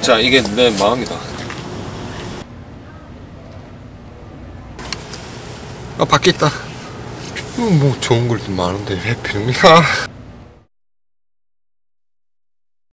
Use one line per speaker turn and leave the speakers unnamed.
자, 이게 내 마음이다.
밖에 있다. 뭐 좋은 걸 좀 많은데 왜 병이야?